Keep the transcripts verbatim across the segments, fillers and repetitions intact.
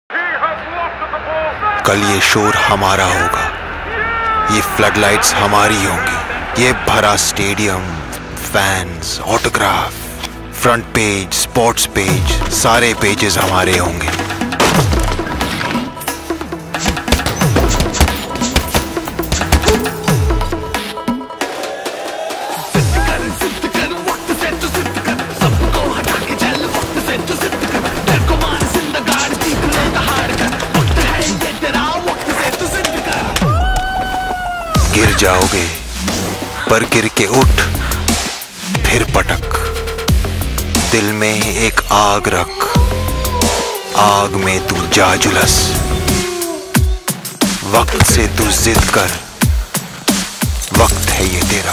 कल ये शोर हमारा होगा, ये फ्लडलाइट्स हमारी होंगी, ये भरा stadium, fans, autograph, front page, sports page, सारे पेजेस हमारे होंगे। गिर जाओगे पर गिर के उठ, फिर पटक, दिल में एक आग रख, आग में तू जा जुलस, वक्त से तू जिद कर, वक्त है ये तेरा।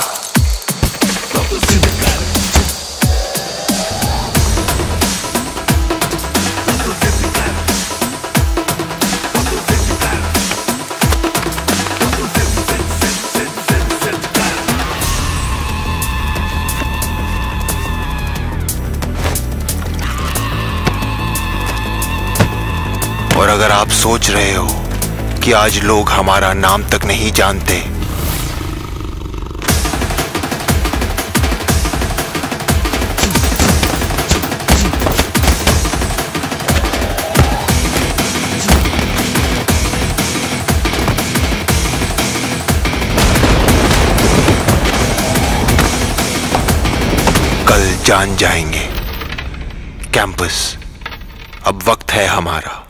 और अगर आप सोच रहे हो कि आज लोग हमारा नाम तक नहीं जानते, कल जान जाएंगे। कैंपस, अब वक्त है हमारा।